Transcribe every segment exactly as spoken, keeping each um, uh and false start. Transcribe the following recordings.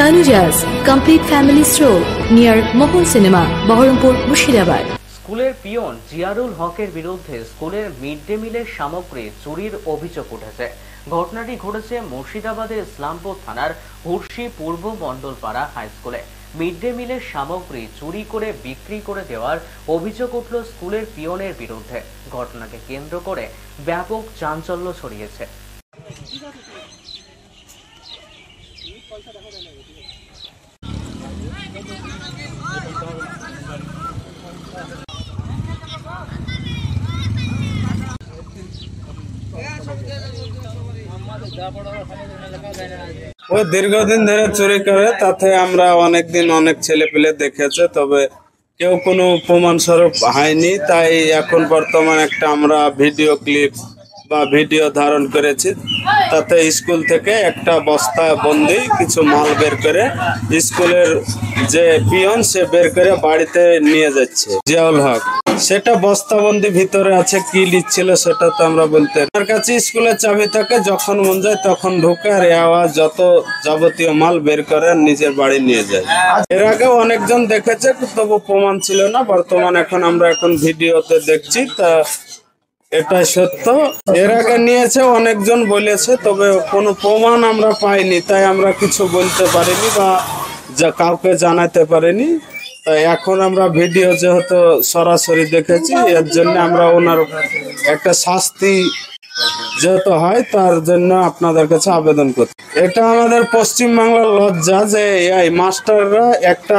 Tanuja's complete family stroll near Mohon Cinema, Baharampur, Murshidabad. স্কুলের পিয়ন জিয়ারুল হকের বিরুদ্ধে স্কুলের মিড ডে মিলের সামগ্রী চুরির অভিযোগ উঠেছে। ঘটনাটি ঘটেছে মুর্শিদাবাদের ইসলামপুর থানার হুরশি পূর্ব মণ্ডলপাড়া হাই স্কুলে। মিড ডে মিলের সামগ্রী চুরি করে বিক্রি করে দেওয়ার অভিযোগ উঠল স্কুলের পিয়নের বিরুদ্ধে। ঘটনাকে কেন্দ্র করে ব্যাপক চাঞ্চল্য ছড়িয়েছে। ও দীর্ঘদিন ধরে চুরি করে, তাতে আমরা অনেকদিন অনেক ছেলে পেলে দেখেছে, তবে কেউ কোনো প্রমাণ স্বরূপ হয়নি। তাই এখন বর্তমান একটা আমরা ভিডিও ক্লিপ বা ভিডিও ধারণ করেছি। তাতে স্কুল থেকে একটা বস্তা বন্দি কিছু মাল বের করে স্কুলের যে পিয়ন সে বের করে বাড়িতে নিয়ে যাচ্ছে জিয়াউল হক। সেটা বস্তাবন্দি ভিতরে আছে, কি লিখছিল সেটা তো আমরা বলতে। তার কাছে স্কুলের চাবি থাকে, যখন মন যায় তখন ঢোকে আর আওয়াজ যত যাবতীয় মাল বের করে নিজের বাড়ি নিয়ে যায়। এর আগে অনেকজন দেখেছে, তবু প্রমাণ ছিল না। বর্তমান এখন আমরা এখন ভিডিওতে দেখছি, তা এটাই সত্য। এর আগে নিয়েছে অনেকজন বলেছে, তবে কোনো প্রমাণ আমরা পাইনি, তাই আমরা কিছু বলতে পারিনি বা যা কাউকে জানাতে পারিনি। তাই এখন আমরা ভিডিও যেহেতু সরাসরি দেখেছি, এর জন্য আমরা ওনার একটা শাস্তি যেহেতু হয় তার জন্য আপনাদের কাছে আবেদন করছি। এটা আমাদের পশ্চিমবাংলার লজ্জা যে এই মাস্টাররা একটা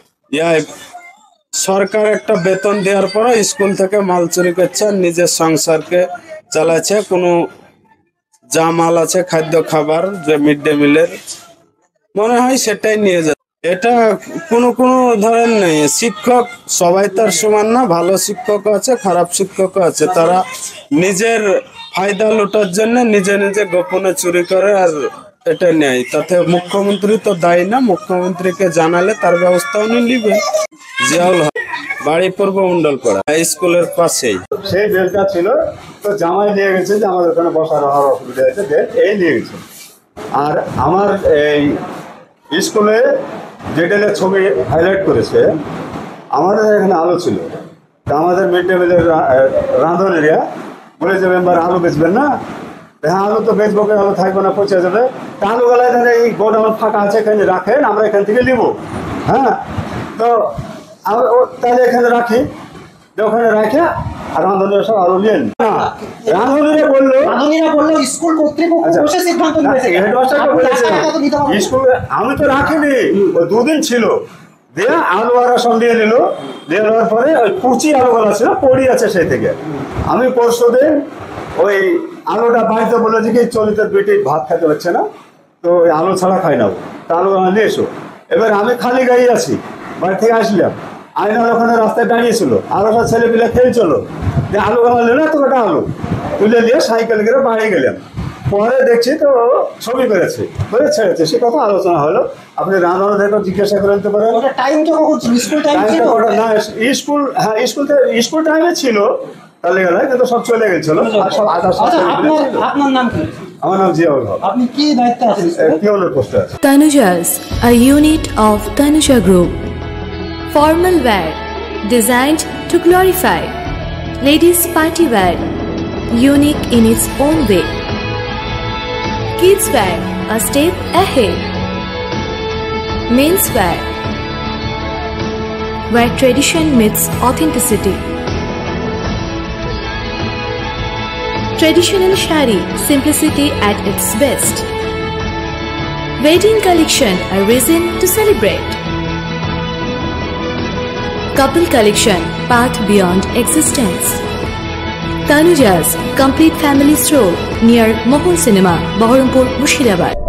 সরকার একটা বেতন দেওয়ার পরে স্কুল থেকে মাল চুরি করছে, নিজের সংসারকে চালাচ্ছে। কোনো যা মাল আছে খাদ্য খাবার যে মিড ডে মিলের মনে হয় সেটাই নিয়ে যাচ্ছে। এটা কোনো কোনো ধরেন নেই, শিক্ষক সবাই তার সমান না, ভালো শিক্ষক আছে খারাপ শিক্ষক আছে। তারা নিজের ফায়দা লুটার জন্য নিজে নিজে গোপনে চুরি করে আর এটা নেয়। তাতে মুখ্যমন্ত্রী তো দায়ী না, মুখ্যমন্ত্রীকে জানালে তার ব্যবস্থা উনি নেবেন। জিয়াউল হক, বাড়ি পূর্ব মণ্ডলপাড়া স্কুলের পাশেই। সেই বেলটা ছিল, তো জামাই নিয়ে গেছে যে আমাদের ওখানে বসার হওয়ার অসুবিধা আছে, বেল এই নিয়ে গেছে। আর আমার এই স্কুলে যেটা ছবি হাইলাইট করেছে, আমাদের এখানে আলো ছিল। তা আমাদের মিড ডে মিলের রাঁধুনিরা বলেছে মেম্বার আলু বেচবেন না? হ্যাঁ, আলু তো বেচবো, আলু থাকবে না, পচে যাবে। তা আলুগুলা তাহলে এই গোডাউন ফাঁকা আছে, এখানে রাখেন, আমরা এখান থেকে নিব। হ্যাঁ, তো তাহলে এখানে রাখি, ওখানে রাখে আর রাঁধুনিরা সব আলু নিয়ে না। রাঁধুনিরা বললো স্কুল আমি তো রাখিনি, ওই দুদিন ছিল দিয়ে আলু আর সব নিয়ে নিল। নিয়ে নেওয়ার পরে ওই কুচি আলুগুলা ছিল পড়ি আছে সেই থেকে। আমি পরশু দিন ওই আলুটা বাড়িতে বলেছি কি চলিতের বেটি ভাত খেতে হচ্ছে না, তো ওই আলু ছাড়া খাই না, তা আলু নিয়ে এসো। এবার আমি খালি গাড়ি আছি, বাড়ি থেকে আসলাম, আয়নার ওখানে রাস্তায় দাঁড়িয়েছিল, আরো সব ছেলে পিলে খেলছিল যে আলু গালা না, তো ওটা আলু তুলে নিয়ে সাইকেল করে বাড়ি গেলাম। পরে দেখছি তো ছবি করেছে, করে ছেড়েছে। সে কথা আলোচনা হলো। আপনি রাঁধুনি থেকে জিজ্ঞাসা করে নিতে পারেন। না, স্কুল হ্যাঁ স্কুল স্কুল টাইমে ছিল, তাহলে গেলে কিন্তু সব চলে গেছিল। আপনার নাম কি? আমার নাম জিয়াউল হক। আপনি কি দায়িত্বে আছেন? পিয়নের পোস্টে আছেন। Tanuja's, a unit of Tanuja Group. Formal wear designed to glorify. Ladies party wear, unique in its own way. Kids wear, a step ahead. Men's wear, where tradition meets authenticity. Traditional shari, simplicity at its best. Wedding collection, a reason to celebrate. Couple collection, path beyond existence. Tanuja's complete family stroll near Mohon Cinema, Baharampur, Murshidabad.